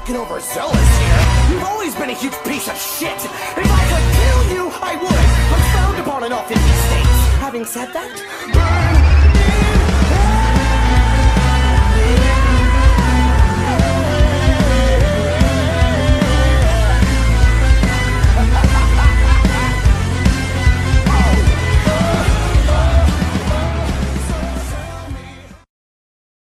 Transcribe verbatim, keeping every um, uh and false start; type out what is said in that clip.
fucking overzealous here. You've always been a huge piece of shit. If I could kill you, I would. I'm frowned upon in all fifty states. Having said that,